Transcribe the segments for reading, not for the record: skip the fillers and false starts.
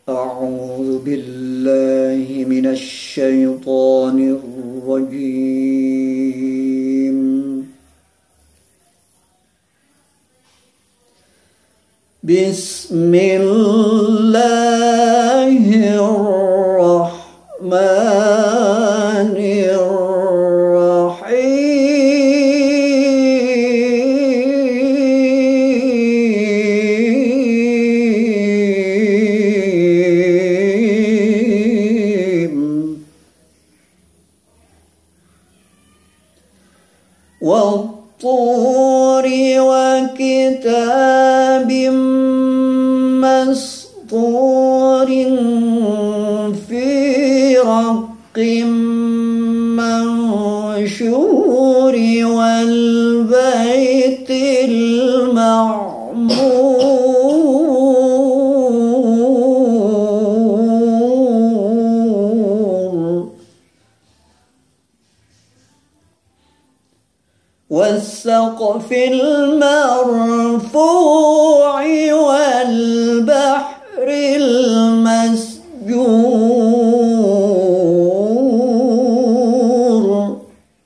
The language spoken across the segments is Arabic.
أعوذ بالله من الشيطان الرجيم. بسم الله الرحمن الرحيم. والطور وكتاب مسطور في رق منشور والبيت المعمور والسقف المرفوع والبحر المسجور.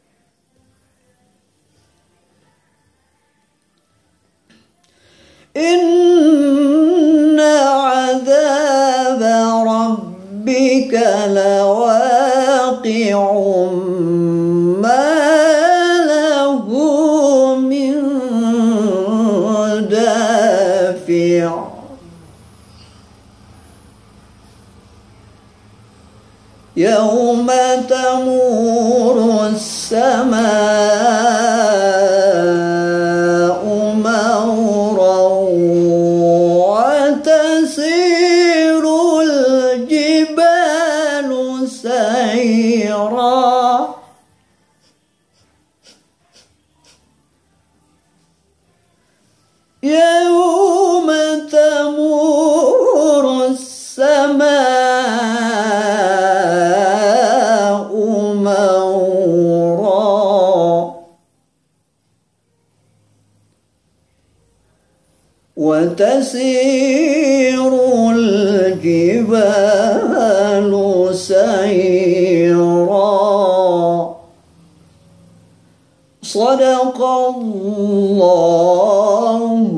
إن عذاب ربك لواقع ما له من دافع. يوم تمور السماء مورا وتسير الجبال سيرا. يوم تمور السماء مورا وتسير الجبال سيرا. صدق الله